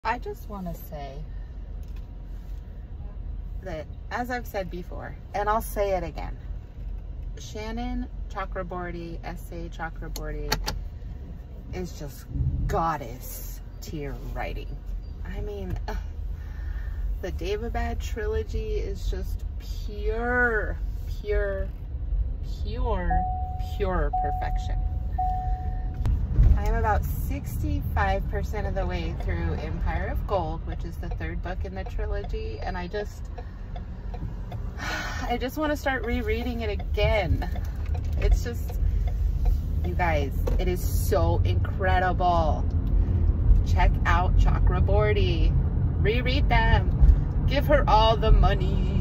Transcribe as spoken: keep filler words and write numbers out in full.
I just want to say that, as I've said before, and I'll say it again, Shannon Chakraborty, S A Chakraborty, is just goddess tier writing. I mean, uh, the Daevabad trilogy is just pure, pure, pure, pure perfection. I am about sixty-five percent of the way through Empire of Gold, which is the third book in the trilogy, and I just, I just want to start rereading it again. It's just, you guys, it is so incredible. Check out Chakraborty. Reread them. Give her all the money.